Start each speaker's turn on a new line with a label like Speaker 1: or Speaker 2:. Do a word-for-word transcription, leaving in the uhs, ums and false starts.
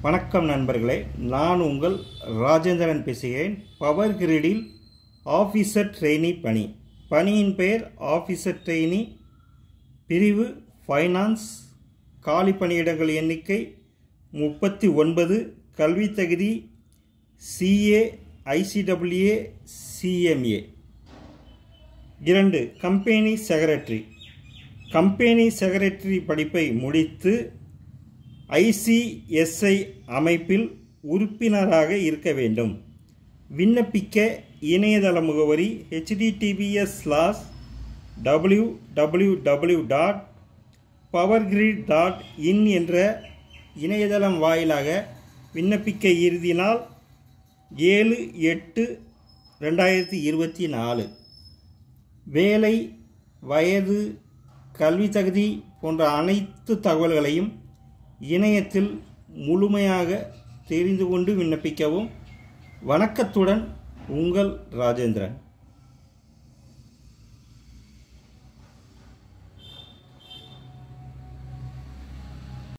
Speaker 1: வணக்கம் நண்பர்களே, நான் உங்கள் ராஜேந்திரன் பேசுகிறேன். பவர் கிரிடில் ஆஃபீஸர் ட்ரெயினி பணி. பணியின் பெயர் ஆஃபீஸர் ட்ரெயினி, பிரிவு ஃபைனான்ஸ். காலி பணியிடங்கள் எண்ணிக்கை முப்பத்தி ஒன்பது. கல்வி தகுதி சிஏ, ஐசிடபிள்யூஏ, சிஎம்ஏ. இரண்டு, கம்பெனி செக்ரட்டரி. கம்பெனி செக்ரட்டரி படிப்பை முடித்து ஐசிஎஸ்ஐ அமைப்பில் உறுப்பினராக இருக்க வேண்டும். விண்ணப்பிக்க இணையதள முகவரி HTTPS slash W W W dot powergrid dot in என்ற இணையதளம் வாயிலாக விண்ணப்பிக்க இறுதி நாள் ஏழு எட்டு ரெண்டாயிரத்தி இருபத்தி நாலு. வேலை, வயது, கல்வி தகுதி போன்ற அனைத்து தகவல்களையும் இணையத்தில் முழுமையாக தெரிந்து கொண்டு விண்ணப்பிக்கவும். வணக்கத்துடன், உங்கள் ராஜேந்திரன்.